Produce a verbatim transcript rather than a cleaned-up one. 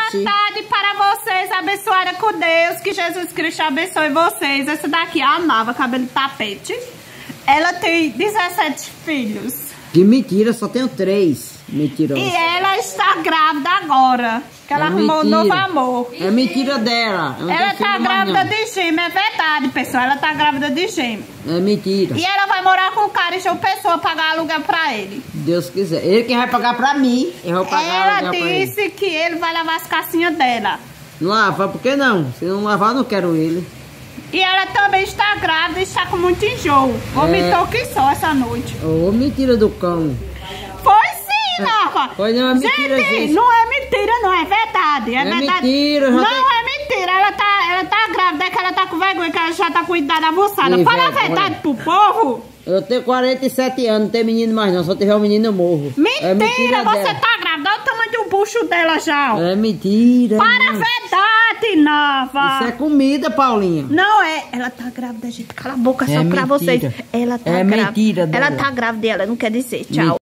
Boa tarde para vocês, abençoada com Deus, que Jesus Cristo abençoe vocês. Essa daqui é a Nava, cabelo tapete. Ela tem dezessete filhos. Que mentira, só tenho três. Mentirosa. E ela está grávida agora, que ela é arrumou um novo amor. É mentira dela. Ela tá grávida de gêmeo, é verdade, pessoal. Ela tá grávida de gêmeo. É mentira. E ela vai morar com o cara e João Pessoa pagar aluguel pra ele. Deus quiser. Ele quem vai pagar pra mim. Eu vou pagar ela aluguel pra ele. disse que ele vai lavar as calcinhas dela. Lava, por que não? Se não lavar, eu não quero ele. E ela também está grávida e está com muito enjoo. Vomitou é... que só essa noite. Ô, oh, mentira do cão. Foi sim, Nova. Foi não é mentira, gente, gente. Não é mentira, não. É verdade. É, é verdade. Mentira. Não tenho... é mentira. Ela tá, ela tá grávida, é que ela tá com vergonha, que ela já tá com idade avançada. E Fala a verdade pro povo. Eu tenho quarenta e sete anos, não tem menino mais não. Se tiver um menino, eu morro. Mentira, é mentira você dela. tá grávida. Olha o tamanho do bucho dela já. É mentira. Para a verdade, Nova. Isso é comida, Paulinha. Não é. Ela tá grávida, gente. Cala a boca é só mentira. pra vocês. Ela tá é grávida. mentira dela. Ela tá grávida, ela não quer dizer. Tchau.